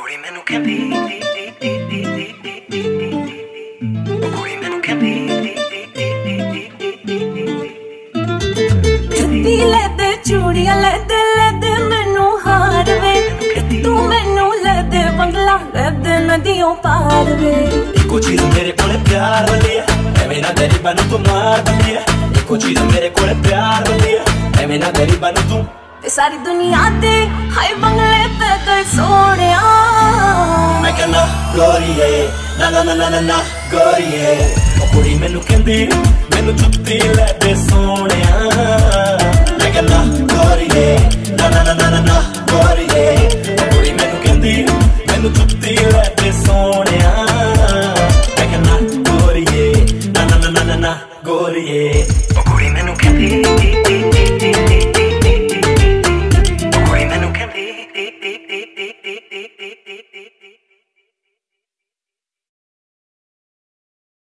ਕੁੜੀ ਮੈਨੂੰ ਕਹਿੰਦੀ ਕੁੜੀ ਮੈਨੂੰ ਕਹਿੰਦੀ ਜੁੱਤੀ ਲੈ ਦੇ ਚੂੜੀਆਂ ਲੈ ਦੇ ਮੈਨੂੰ ਹਾਰ ਵੇ ਤੂੰ ਮੈਨੂੰ ਲੈ ਦੇ ਬੰਗਲਾ ਲੈ ਦੇ ਨਦੀਆਂ ਪਾਰ ਵੇ ਇੱਕੋ ਚੀਜ਼ ਮੇਰੇ ਕੋਲੇ ਪਿਆਰ ਵਾਲੀ ਐਵੇਂ ਨਾ ਗਰੀਬਾਂ ਨੂੰ ਤੂੰ ਮਾਰ ਦਿੰਦੀ ਇੱਕੋ ਚੀਜ਼ ਮੇਰੇ ਕੋਲੇ ਪਿਆਰ ਵਾਲੀ ਐਵੇਂ ਨਾ ਗਰੀਬਾਂ ਨੂੰ ਤੂੰ ਤੇ ਸਾਰੀ ਦੁਨੀਆ ਤੇ ਹਾਏ ਬੰਗਲੇ ਤੇ ਤੇ ਸੋਹਣਿਆ ਮੈਂ ਕਹਿੰਦਾ ਗੋਰੀਏ ਨਾ ਨਾ ਨਾ ਨਾ ਨਾ ਗੋਰੀਏ ਉਹ ਕੁੜੀ ਮੈਨੂੰ ਕਹਿੰਦੀ ਮੈਨੂੰ ਜੁੱਤੀ ਲੈ ਦੇ ਸੋਹਣਿਆ ਮੈਂ ਕਹਿੰਦਾ ਗੋਰੀਏ ਨਾ ਨਾ ਨਾ ਨਾ ਨਾ ਗੋਰੀਏ ਉਹ ਕੁੜੀ ਮੈਨੂੰ ਕਹਿੰਦੀ ਮੈਨੂੰ ਜੁੱਤੀ ਲੈ ਦੇ ਸੋਹਣਿਆ ਮੈਂ ਕਹਿੰਦਾ ਗੋਰੀਏ ਨਾ ਨਾ ਨਾ ਨਾ ਗੋਰੀਏ ਉਹ ਕੁੜੀ ਮੈਨੂੰ ਕਹਿੰਦੀ ਕੁੜੀ ਮੈਨੂੰ ਕਹਿੰਦੀ